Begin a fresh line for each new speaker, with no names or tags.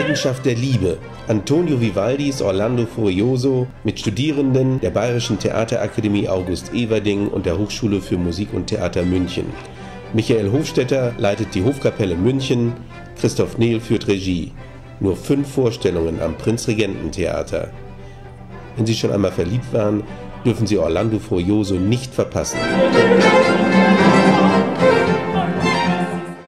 Leidenschaft der Liebe. Antonio Vivaldis Orlando Furioso mit Studierenden der Bayerischen Theaterakademie August Everding und der Hochschule für Musik und Theater München. Michael Hofstetter leitet die Hofkapelle München, Christoph Nehl führt Regie. Nur 5 Vorstellungen am Prinzregententheater. Wenn Sie schon einmal verliebt waren, dürfen Sie Orlando Furioso nicht verpassen.